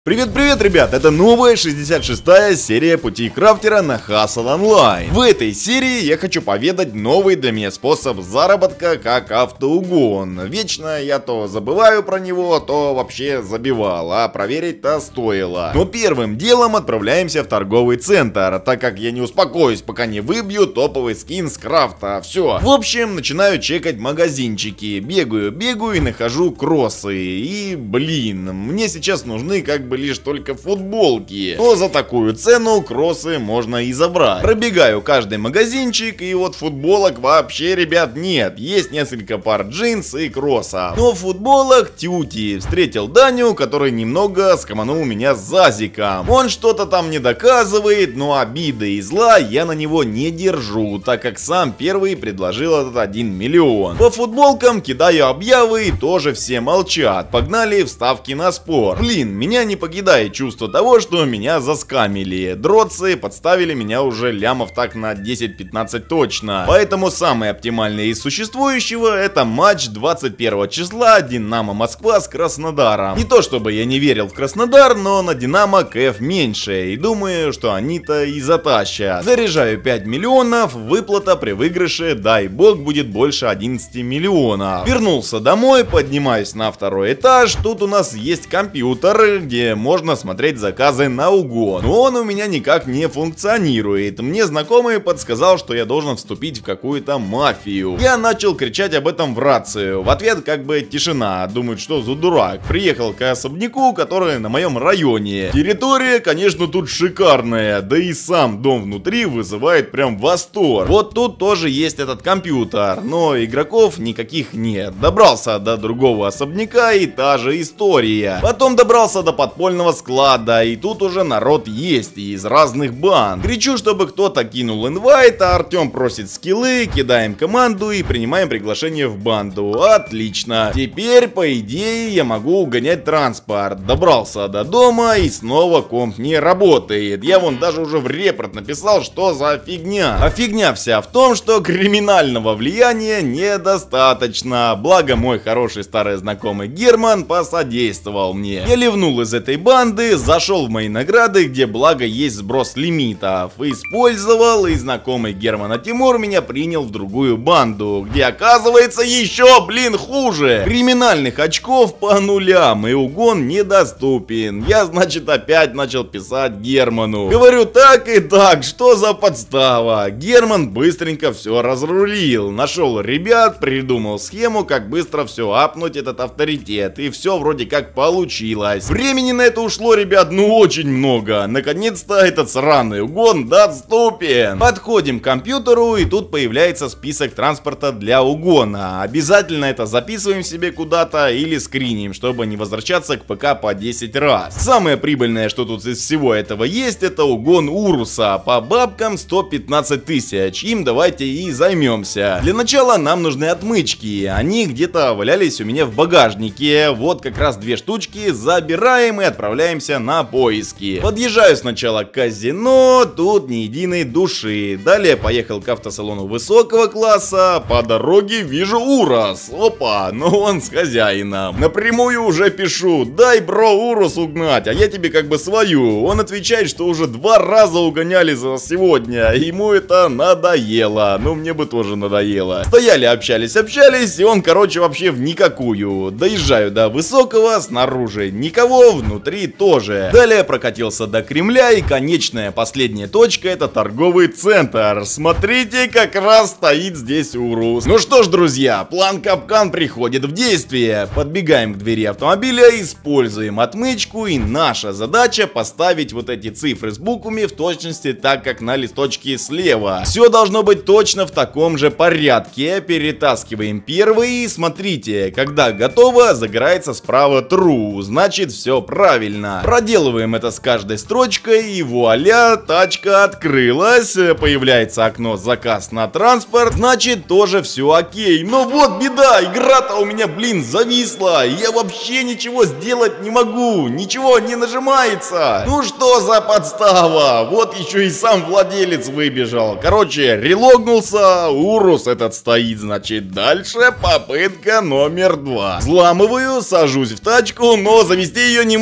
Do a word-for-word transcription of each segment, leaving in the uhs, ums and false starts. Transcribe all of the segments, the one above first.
Привет-привет, ребят! Это новая шестьдесят шестая серия Пути Крафтера на Hustle Online. В этой серии я хочу поведать новый для меня способ заработка, как автоугон. Вечно я то забываю про него, то вообще забивал, а проверить-то стоило. Но первым делом отправляемся в торговый центр, так как я не успокоюсь, пока не выбью топовый скин с крафта. Все. В общем, начинаю чекать магазинчики. Бегаю, бегаю и нахожу кроссы. И, блин, мне сейчас нужны как бы лишь только футболки, но за такую цену кроссы можно и забрать. Пробегаю каждый магазинчик, и вот футболок вообще, ребят, нет. Есть несколько пар джинс и кроссов, но в футболах тюти. Встретил Даню, который немного скоманул меня зазиком. Он что-то там не доказывает, но обиды и зла я на него не держу, так как сам первый предложил этот один миллион. По футболкам кидаю объявы, и тоже все молчат. Погнали в ставки на спор. Блин, меня не покидает чувство того, что меня заскамили. Дротцы подставили меня уже лямов так на десять-пятнадцать точно. Поэтому самый оптимальный из существующего это матч двадцать первого числа Динамо Москва с Краснодаром. Не то чтобы я не верил в Краснодар, но на Динамо КФ меньше. И думаю, что они-то и затащат. Заряжаю пять миллионов, выплата при выигрыше, дай бог, будет больше одиннадцати миллионов. Вернулся домой, поднимаюсь на второй этаж. Тут у нас есть компьютер, где можно смотреть заказы на угон. Но он у меня никак не функционирует. Мне знакомый подсказал, что я должен вступить в какую-то мафию. Я начал кричать об этом в рацию. В ответ как бы тишина. Думают, что за дурак. Приехал к особняку, который на моем районе. Территория, конечно, тут шикарная. Да и сам дом внутри вызывает прям восторг. Вот тут тоже есть этот компьютер. Но игроков никаких нет. Добрался до другого особняка, и та же история. Потом добрался до подпольного склада, и тут уже народ есть из разных банд. Кричу, чтобы кто-то кинул инвайт, а Артем просит скиллы, кидаем команду и принимаем приглашение в банду. Отлично. Теперь, по идее, я могу угонять транспорт. Добрался до дома, и снова комп не работает. Я вон даже уже в репорт написал, что за фигня. А фигня вся в том, что криминального влияния недостаточно. Благо мой хороший старый знакомый Герман посодействовал мне. Я ливнул из этой банды, зашел в мои награды, где благо есть сброс лимитов. Использовал, и знакомый Германа Тимур меня принял в другую банду, где оказывается еще, блин, хуже. Криминальных очков по нулям, и угон недоступен. Я, значит, опять начал писать Герману. Говорю, так и так, что за подстава? Герман быстренько все разрулил. Нашел ребят, придумал схему, как быстро все апнуть этот авторитет. И все вроде как получилось. Времени на это ушло, ребят, ну очень много. Наконец-то этот сраный угон доступен. Подходим к компьютеру, и тут появляется список транспорта для угона. Обязательно это записываем себе куда-то или скриним, чтобы не возвращаться к ПК по десять раз. Самое прибыльное, что тут из всего этого есть, это угон Уруса. По бабкам сто пятнадцать тысяч. Им давайте и займемся. Для начала нам нужны отмычки. Они где-то валялись у меня в багажнике. Вот как раз две штучки. Забираем и отправляемся на поиски. Подъезжаю сначала к казино, тут ни единой души. Далее поехал к автосалону высокого класса. По дороге вижу Урус. Опа, ну он с хозяином. Напрямую уже пишу: дай, бро, Урус угнать, а я тебе как бы свою. Он отвечает, что уже два раза угоняли за сегодня. Ему это надоело. Ну мне бы тоже надоело. Стояли, общались, общались, и он, короче, вообще в никакую. Доезжаю до высокого, снаружи никого, внутри тоже. Далее прокатился до Кремля, и конечная последняя точка — это торговый центр. Смотрите, как раз стоит здесь Урус. Ну что ж, друзья, план капкан приходит в действие. Подбегаем к двери автомобиля, используем отмычку, и наша задача поставить вот эти цифры с буквами в точности так, как на листочке слева. Все должно быть точно в таком же порядке. Перетаскиваем первый, и смотрите, когда готово, загорается справа true, значит все правильно. Проделываем это с каждой строчкой, и вуаля, тачка открылась. Появляется окно заказ на транспорт, значит тоже все окей. Но вот беда, игра-то у меня, блин, зависла. Я вообще ничего сделать не могу, ничего не нажимается. Ну что за подстава? Вот еще и сам владелец выбежал. Короче, релогнулся, Урус этот стоит, значит дальше попытка номер два. Взламываю, сажусь в тачку, но завести ее не могу.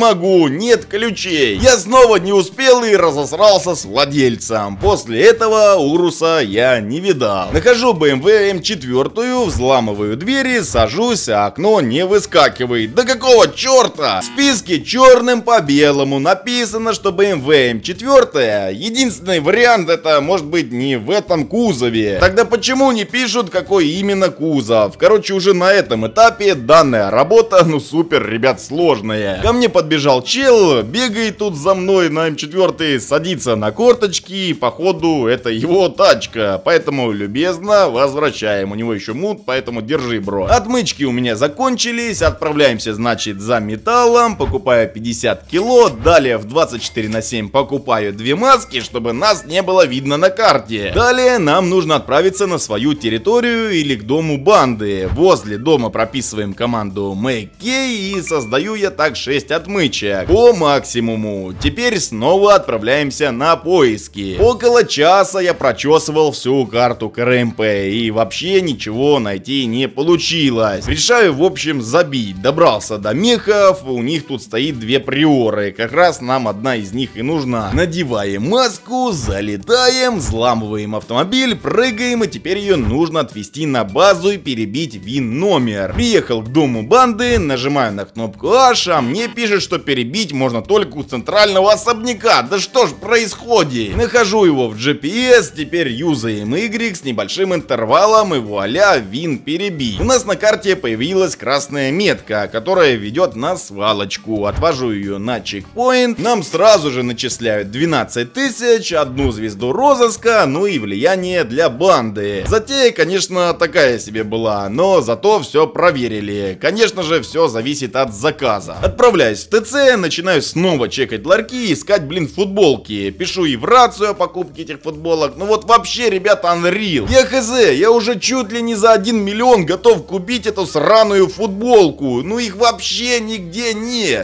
бумагу, нет ключей. Я снова не успел и разосрался с владельцем. После этого Уруса я не видал. Нахожу бэ эм вэ эм четыре, взламываю двери, сажусь, а окно не выскакивает. Да какого черта? В списке черным по белому написано, что бэ эм вэ эм четыре единственный вариант это может быть не в этом кузове. Тогда почему не пишут, какой именно кузов? Короче, уже на этом этапе данная работа, ну супер, ребят, сложная. Ко мне подбежал чел, бегает тут за мной на эм четыре, садится на корточки, походу это его тачка. Поэтому любезно возвращаем. У него еще мут, поэтому держи, бро. Отмычки у меня закончились, отправляемся, значит, за металлом, покупаю пятьдесят кило, далее в двадцать четыре на семь покупаю две маски, чтобы нас не было видно на карте. Далее нам нужно отправиться на свою территорию или к дому банды. Возле дома прописываем команду make key и создаю я так шесть отмычек по максимуму. Теперь снова отправляемся на поиски. Около часа я прочесывал всю карту ка эр эм пэ и вообще ничего найти не получилось. Решаю в общем забить. Добрался до мехов, у них тут стоит две приоры, как раз нам одна из них и нужна. Надеваем маску, залетаем, взламываем автомобиль, прыгаем, и теперь ее нужно отвезти на базу и перебить вин номер. Приехал к дому банды, нажимаю на кнопку H, а мне пишет, что перебить можно только у центрального особняка. Да что ж происходит? Нахожу его в джи пи эс, теперь юзаем Y с небольшим интервалом и вуаля, вин перебить. У нас на карте появилась красная метка, которая ведет на свалочку. Отвожу ее на чекпоинт, нам сразу же начисляют двенадцать тысяч, одну звезду розыска, ну и влияние для банды. Затея, конечно, такая себе была, но зато все проверили. Конечно же, все зависит от заказа. Отправляюсь в тэ цэ, начинаю снова чекать ларьки, искать, блин, футболки. Пишу и в рацию о покупке этих футболок. Ну вот вообще, ребята, Unreal. Я хз, я уже чуть ли не за один миллион готов купить эту сраную футболку. Ну их вообще нигде нет.